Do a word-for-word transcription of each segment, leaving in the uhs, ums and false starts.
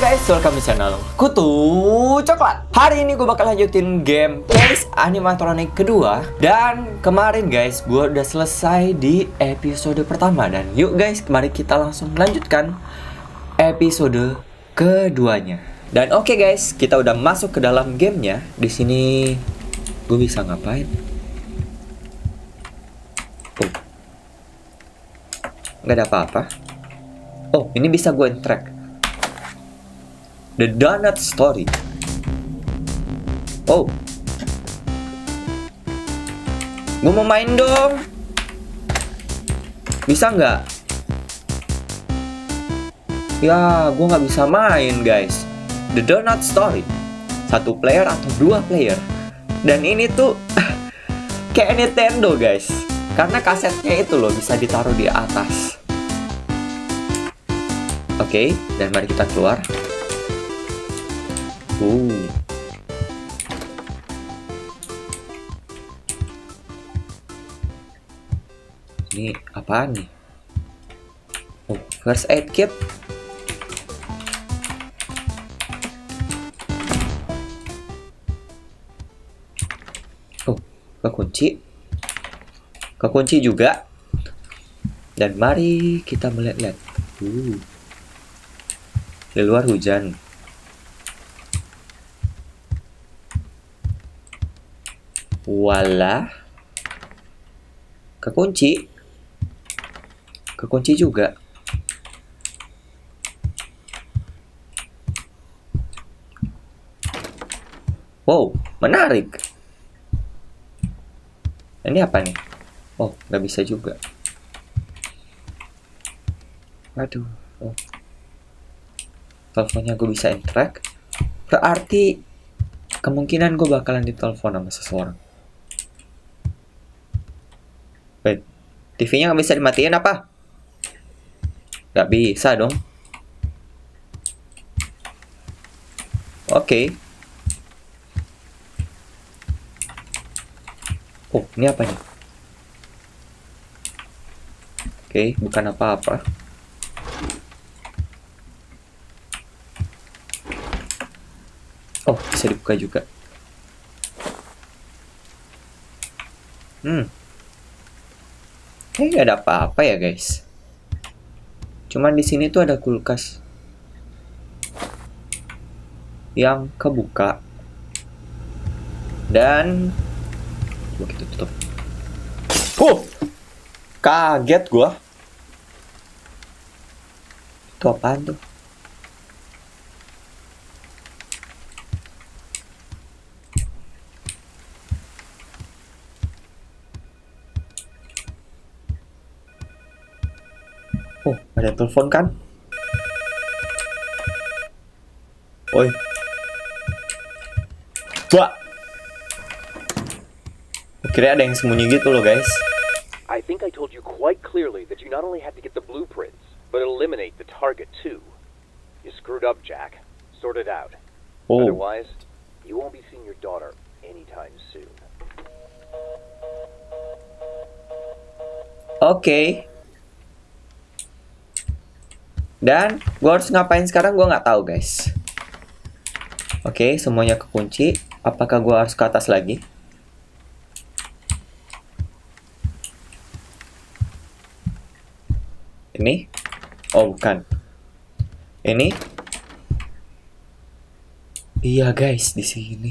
guys, welcome to channel Kutu Coklat. Hari ini gue bakal lanjutin game Case Animatronic kedua. Dan kemarin guys, gue udah selesai di episode pertama. Dan yuk guys, mari kita langsung lanjutkan episode keduanya. Dan oke okay guys, kita udah masuk ke dalam gamenya. Di sini gue bisa ngapain? Oh, nggak ada apa-apa. Oh, ini bisa gue track. The Donut Story. Oh, gue mau main dong. Bisa nggak? Ya, gue nggak bisa main guys. The Donut Story. Satu player atau dua player. Dan ini tuh kayak Nintendo guys. Karena kasetnya itu loh bisa ditaruh di atas. Oke, okay, dan mari kita keluar. Uh. Ini apaan nih? Oh, first aid kit. Oh, kekunci. Kekunci juga. Dan mari kita melihat-lihat. Uh. Di luar hujan. Walah, kekunci, kekunci juga. Wow, menarik. Ini apa nih? Oh, nggak bisa juga. Aduh, oh. Teleponnya gue bisa interact. Berarti kemungkinan gue bakalan ditelepon sama seseorang. Wait, T V-nya nggak bisa dimatiin apa? Nggak bisa dong. Oke. Okay. Oh, ini apa nih? Oke, okay, bukan apa-apa. Oh, bisa dibuka juga. Hmm. Kayaknya gak ada apa-apa ya guys. Cuman di sini tuh ada kulkas yang kebuka. Dan coba kita tutup. Huh, kaget gua. Itu apaan tuh? Oh, ada telepon kan? Oi. Wah. Kira ada yang sembunyi gitu loh, guys. I think I told you quite clearly that you not only had to get the blueprints, but eliminate the target too. You screwed up, Jack. Sort it out. Oh. Otherwise, you won't be seeing your daughter anytime soon. Oke. Okay. Dan gue harus ngapain sekarang gue nggak tahu guys. Oke, okay, semuanya kekunci. Apakah gue harus ke atas lagi? Ini? Oh bukan. Ini? Iya guys, di sini.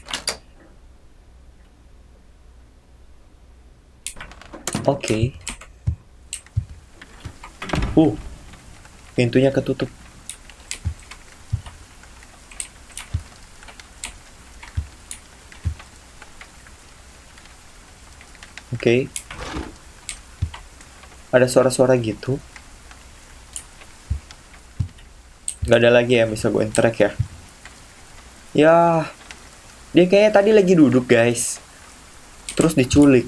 Oke. Okay. Uh. Pintunya ketutup. Oke. Okay. Ada suara-suara gitu. Gak ada lagi yang bisa gue interact ya. Ya. Dia kayaknya tadi lagi duduk guys. Terus diculik.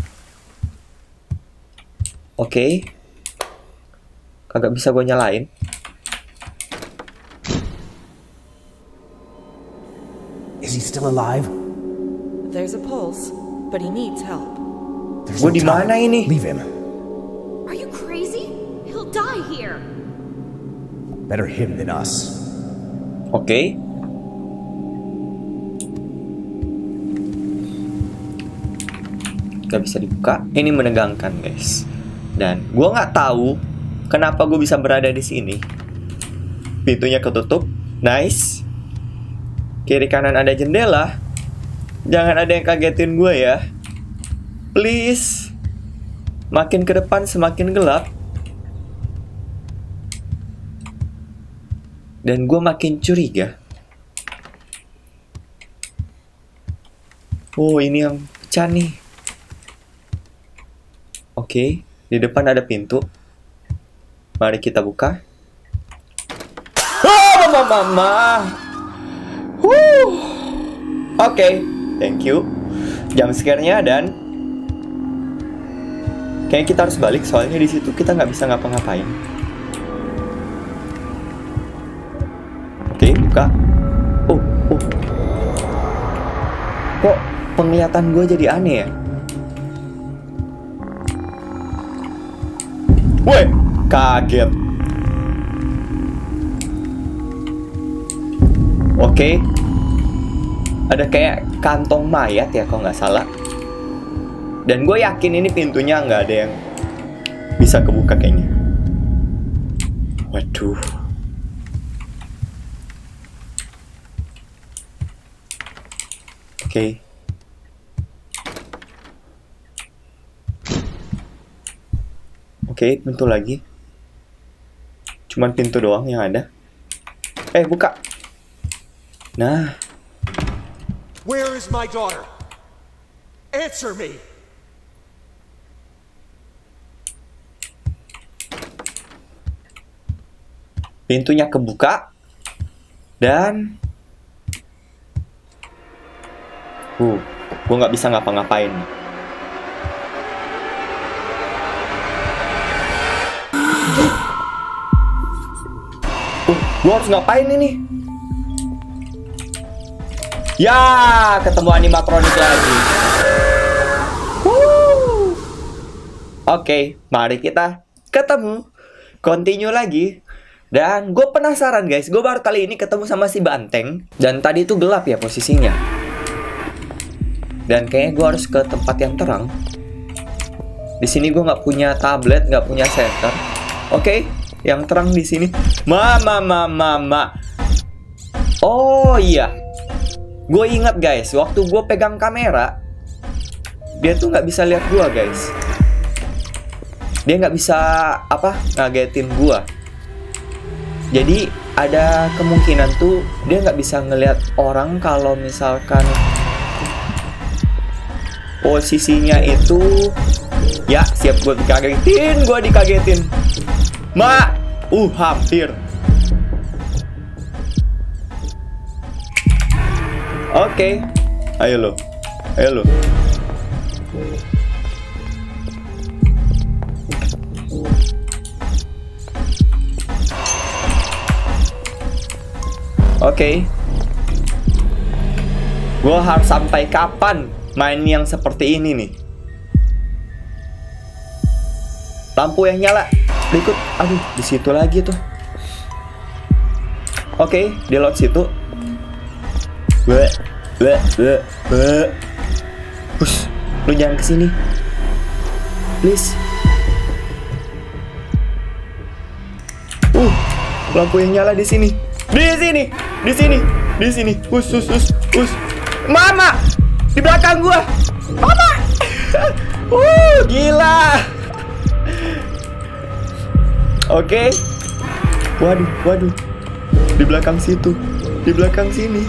Oke. Okay. Kagak bisa gue nyalain. Is he still alive? There's a pulse, but he needs help. Gue di mana ini? Leave him. Are you crazy? He'll die here. Better him than us. Oke. Gak bisa dibuka. Ini menegangkan, guys. Dan gue nggak tahu kenapa gue bisa berada di sini. Pintunya ketutup. Nice. Kiri kanan ada jendela. Jangan ada yang kagetin gue ya. Please. Makin ke depan semakin gelap. Dan gue makin curiga. Oh, ini yang pecah nih. Oke, di depan ada pintu. Mari kita buka. Oh, mama, mama. Oke, okay, thank you. Jam scare-nya dan kayaknya kita harus balik soalnya di situ kita nggak bisa ngapa-ngapain. Oke, okay, buka. Oh, oh. Kok penglihatan gue jadi aneh ya? Woi, kaget. Oke, okay. Ada kayak kantong mayat ya kalau nggak salah. Dan gue yakin ini pintunya nggak ada yang bisa kebuka kayaknya. Waduh. Oke. Okay. Oke, okay, pintu lagi. Cuman pintu doang yang ada. Eh, buka. Nah. Where is my daughter? Answer me. Pintunya kebuka. Dan Uh, gue nggak bisa ngapa-ngapain. Uh, gue harus ngapain ini? Ya, ketemu animatronik lagi. Oke, okay, mari kita ketemu, continue lagi. Dan gue penasaran guys, gue baru kali ini ketemu sama si Banteng. Dan tadi itu gelap ya posisinya. Dan kayaknya gue harus ke tempat yang terang. Di sini gue nggak punya tablet, nggak punya center. Oke, okay, yang terang di sini. Mama, mama, mama. Oh iya, gue ingat guys, waktu gue pegang kamera, dia tuh nggak bisa lihat gue guys. Dia nggak bisa apa ngagetin gue. Jadi ada kemungkinan tuh dia nggak bisa ngelihat orang kalau misalkan posisinya itu. Ya, siap gue dikagetin, gue dikagetin. Ma, uh hampir. Oke, okay. Ayo lo, ayo lo. Oke, okay. Gue harus sampai kapan main yang seperti ini nih? Lampu yang nyala, berikut. Aduh, di situ lagi tuh. Oke, okay, di lot situ. Bleh, bleh, bleh, bleh. Push, lu jangan kesini, please. Uh, lampu yang nyala di sini, di sini, di sini, di sini. Us, us, us, us. Mama, di belakang gua, mama. Uh, gila. Oke, okay. Waduh, waduh. Di belakang situ, di belakang sini.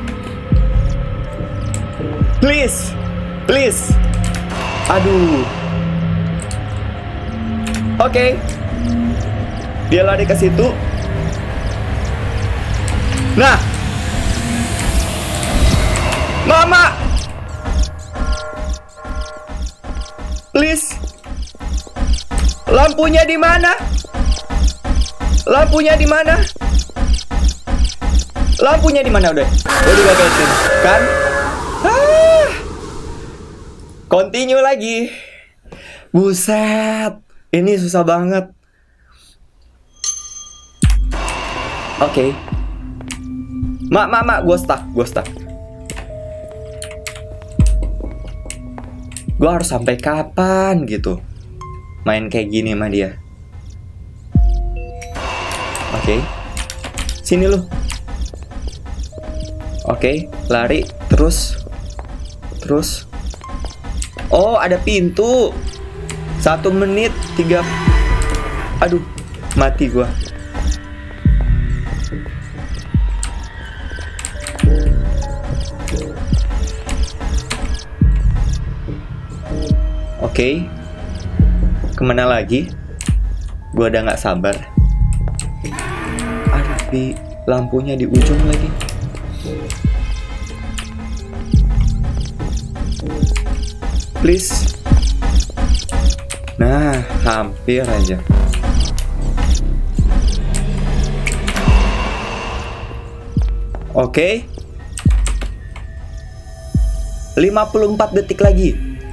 Please, please. Aduh. Oke. Okay. Dia lari ke situ. Nah. Mama. Please. Lampunya di mana? Lampunya di mana? Lampunya di mana udah? Udah dikagetin, kan? Ah. Continue lagi. Buset, ini susah banget. Oke, okay. Mak, mak, mak, gue stuck, gue stuck. Gue harus sampai kapan gitu main kayak gini sama dia. Oke, okay. Sini lu. Oke, okay. Lari terus, terus. Oh, ada pintu. Satu menit tiga. Aduh, mati gua. Oke, okay. Kemana lagi? Gua udah nggak sabar. Aduh, di lampunya di ujung lagi. Please. Nah, hampir aja. Oke. Okay. lima puluh empat detik lagi.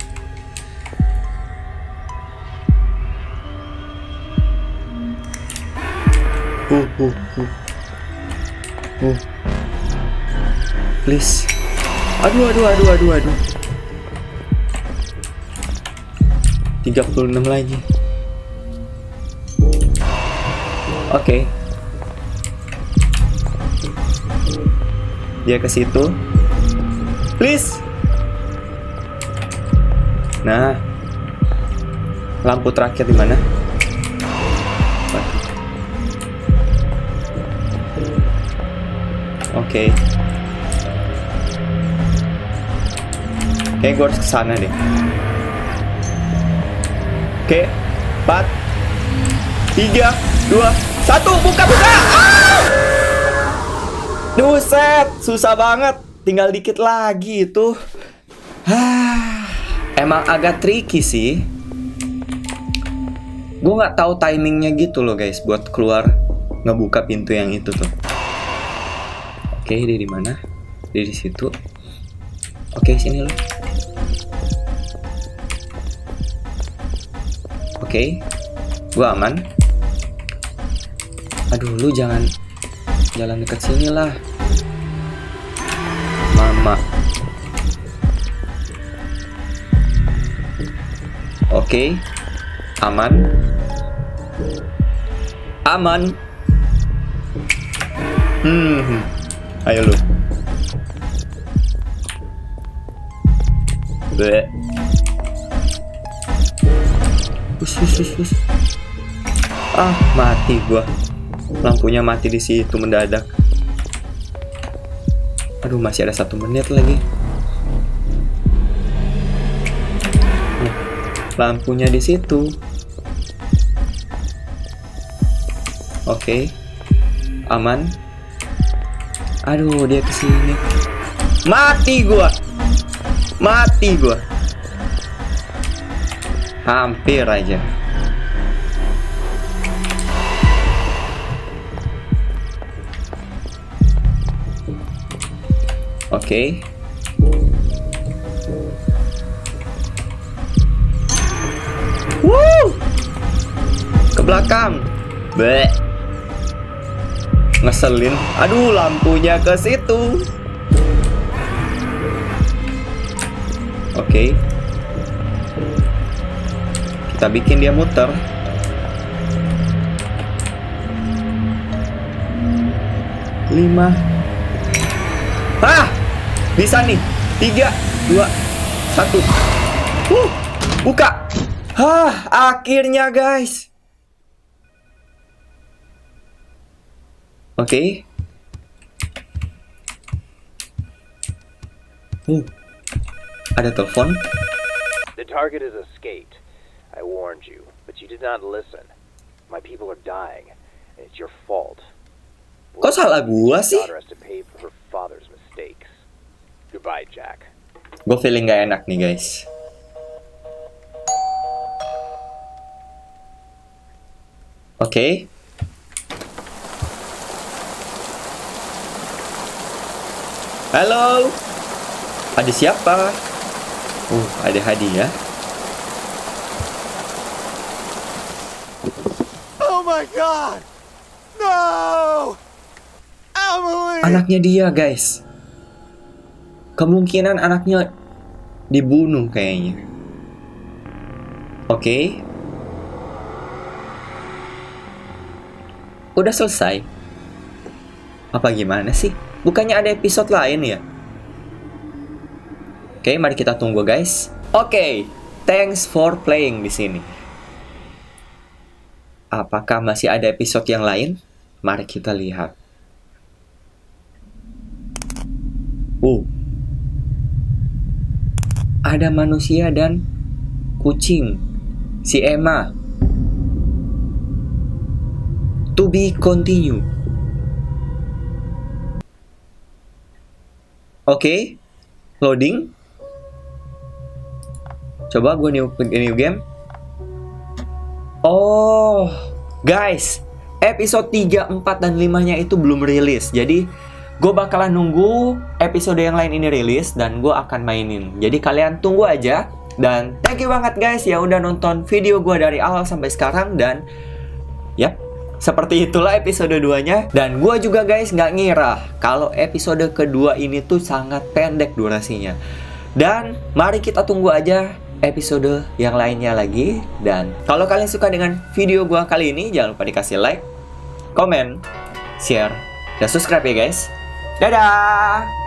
Uh, uh, uh. Uh. Please. Aduh, aduh, aduh, aduh, aduh. tiga puluh enam lagi. Oke. Okay. Dia ke situ. Please. Nah. Lampu terakhir di mana? Oke. Okay. Kayak gue harus kesana deh. Oke, empat, tiga, dua, satu, buka, buka! Ah! Buset, susah banget. Tinggal dikit lagi itu. Ah, emang agak tricky sih. Gue nggak tahu timingnya gitu loh guys, buat keluar ngebuka pintu yang itu tuh. Oke, dia di mana? Dia di situ. Oke, sini loh. Oke, okay. Gua aman. Aduh, lu jangan jalan deket sini lah, Mama. Oke, okay. Aman, aman. Hmm, ayo lu. Bleh. Us, us, us, us. Ah, mati gua. Lampunya mati di situ mendadak. Aduh, masih ada satu menit lagi. Lampunya di situ. Oke, okay. Aman. Aduh, dia kesini. Mati gua. Mati gua. Hampir aja. Oke. Okay. Woo! Ke belakang. Bleh. Ngeselin. Aduh, lampunya ke situ. Oke. Okay. Kita bikin dia muter. Lima. Ah, bisa nih. Tiga, dua, satu. Uh, buka. Hah, akhirnya guys. Oke. Okay. Uh, ada telepon. The target has escaped. I warned you, but you did not listen. My people are dying, and it's your fault. Kok salah gua sih? Daughter has to pay for her father's mistakes. Goodbye, Jack. Gue feeling gak enak nih, guys. Oke. Okay. Halo. Ada siapa? Uh, ada hadiah. Oh my God! No! Emily! Anaknya dia, guys. Kemungkinan anaknya dibunuh kayaknya. Oke. Okay. Udah selesai? Apa gimana sih? Bukannya ada episode lain ya? Oke, okay, mari kita tunggu guys. Oke, okay, thanks for playing di sini. Apakah masih ada episode yang lain? Mari kita lihat. Uh, ada manusia dan kucing. Si Emma. To be continue. Oke, okay. Loading. Coba gue new, new game. Oh, guys, episode tiga, empat, dan lima-nya itu belum rilis. Jadi, gue bakalan nunggu episode yang lain ini rilis dan gue akan mainin. Jadi, kalian tunggu aja. Dan thank you banget guys ya udah nonton video gue dari awal sampai sekarang. Dan, yap, seperti itulah episode dua-nya. Dan gue juga guys nggak ngira kalau episode kedua ini tuh sangat pendek durasinya. Dan, mari kita tunggu aja episode yang lainnya lagi. Dan kalau kalian suka dengan video gua kali ini, jangan lupa dikasih like, komen, share, dan subscribe ya guys. Dadah.